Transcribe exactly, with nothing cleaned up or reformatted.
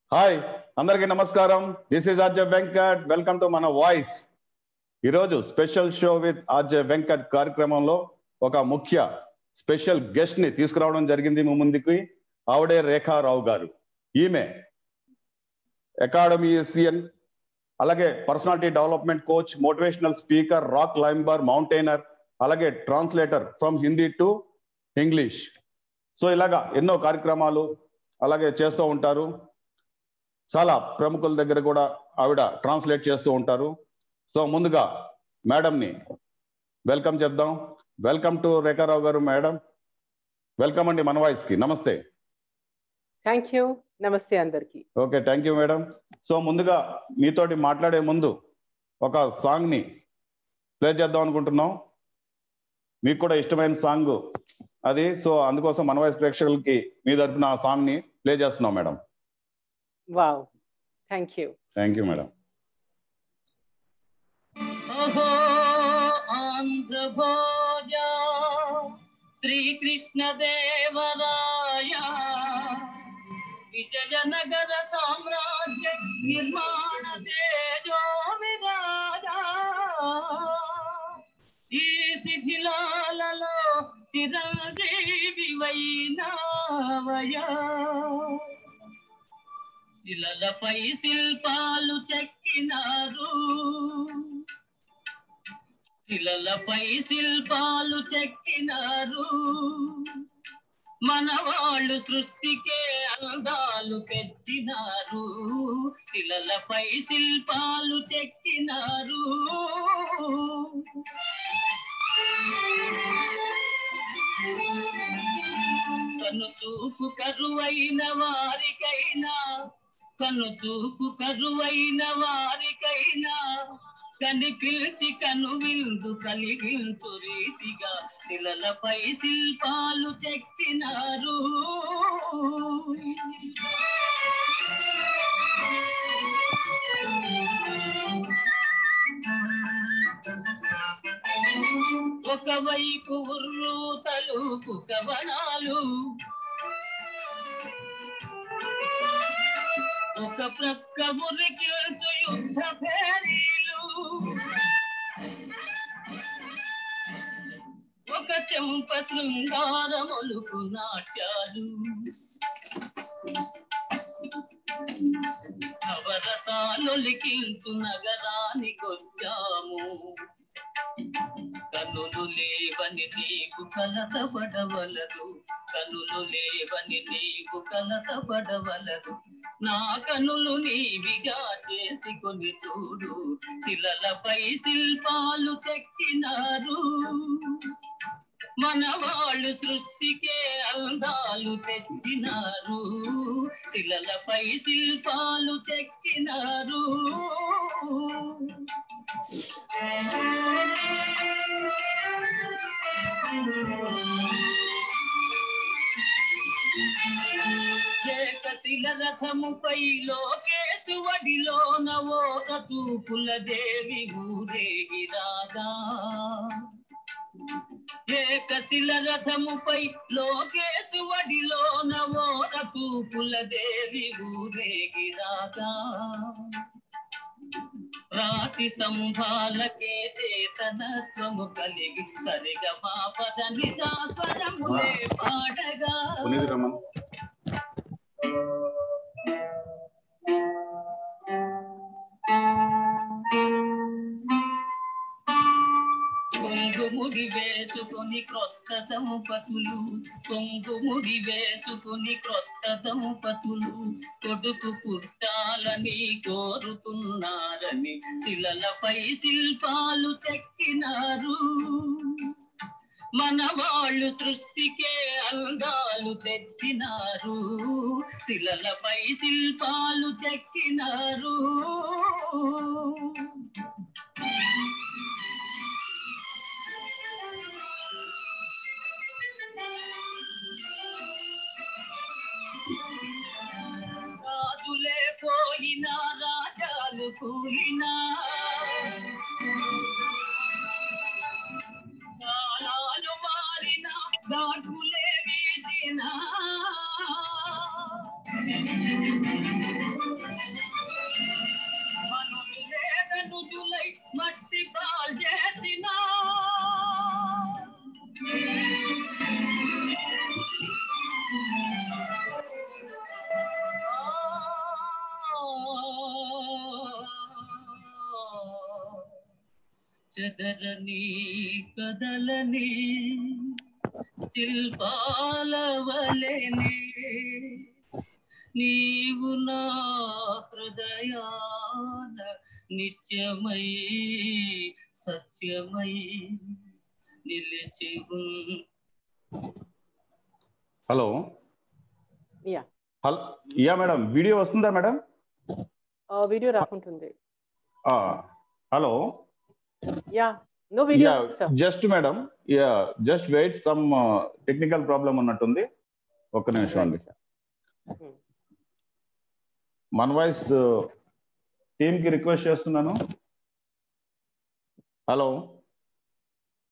Hi అందరికీ నమస్కారం. This is RJ Venkat. Welcome to మన వాయిస్. ఈరోజు special show with RJ Venkat కార్యక్రమంలో ఒక ముఖ్య స్పెషల్ గెస్ట్ ని తీసుకురావడం జరిగింది మీ ముందుకి. ఆవిడే రేఖారావు గారు. ఈమె అకాడమియన్, అలాగే personality development coach, motivational speaker, rock climber, mountaineer, అలాగే translator from Hindi to English. So ఇలాగా ఎన్నో కార్యక్రమాలు అలాగే చేస్తూ ఉంటారు. చాలా ప్రముఖుల దగ్గర కూడా ఆవిడ ట్రాన్స్లేట్ చేస్తూ ఉంటారు. సో ముందుగా మేడంని వెల్కమ్ చెప్దాం. వెల్కమ్ టు రేఖారావు గారు. మేడం వెల్కమ్ అండి మన వాయిస్ కి. నమస్తే. Thank you. నమస్తే అందరికి. Okay, thank you madam. So ముందుగా మీతోటి మాట్లాడే ముందు ఒక సాంగ్ ని ప్లే చేద్దాం అనుకుంటున్నాం. మీకు కూడా ఇష్టమైన సాంగ్ అది. సో అందుకోసం మన వాయిస్ ప్రేక్షకులకి మీ తరపున ఆ సాంగ్ ని ప్లే చేస్తున్నాం madam. Wow, thank you. Thank you madam. ఓహో ఆంధ్రభోజ శ్రీకృష్ణ దేవరాయ విజయనగర సామ్రాజ్య నిర్మాణ తేజో విరాజా ఈ శిథిలాలలో చిరంజీవి వైనావయా శిలలపై శిల్పాలు చెక్కినారు శిలలపై శిల్పాలు చెక్కినారు మన వాళ్ళు సృష్టికే అందాలు తెచ్చినారు శిలలపై శిల్పాలు చెక్కినారు కను చూపు కరువైన వారికైనా కను చూపు కరువైన వారికైనా కనిపించి కను విందు కలిగించు రీతిగా శిలలపై శిల్పాలు చెక్కినారు ఒకవైపు ఉర్రు తలుపు కవనాలు, ఒక ప్రక్క మురికిల్చు యుద్ధ భేరీలు, ఒక చెంప శృంగారములుకు నాట్యాలు, నవరసాలొలికించు నగరానికొచ్చాము కనులు లేవని నీవు కలతపడవలదు కనులు లేవని నీవు కలతపడవలదు నా కనులు నీవిగా చేసుకొని చూడు శిలలపై శిల్పాలు చెక్కినారు మన వాళ్ళు సృష్టికే అందాలు తెచ్చినారు శిలలపై శిల్పాలు చెక్కినారు ఏకశిల రథముపై లోకేశువడిలో నవోక తూపుల దేవి ఊరేగి రాగా ఏకశిల రథముపై లోకేశువడిలో నవోక తూపుల దేవి ఊరేగి రాగా రాతి సంభాలకే చేతనత్వము కలిగి సరిగా మాపద నిజాస్వరములే పాడగా కొంగుముడి వేసుకుని క్రొత్త దంపతులు కొంగుముడి వేసుకుని క్రొత్త దంపతులు కొడుకు పుట్టాలని కోరుతున్నారని శిలలపై శిల్పాలు చెక్కినారు మన వాళ్ళు సృష్టికే అందాలు తెచ్చినారు శిలలపై శిల్పాలు చెక్కినారు రాజులే పోయినా రాజాలు కూలినా కాలాలు మారినా ఘాటులే వీధినా చెదరని కదలని శిల్పాల వలెనే నీవు నా హృదయాన నిత్యమై సత్యమై నిలిచి ఉన్ hello yeah hello yeah madam video వస్తుందా మేడం? వీడియో రాకుంటుంది. Hello yeah no video yeah just madam yeah just wait some technical problem ఉన్నట్టుంది. ఒక్క నిమిషం అండి. మన వాయిస్ టీమ్ కి రిక్వెస్ట్ చేస్తున్నాను. హలో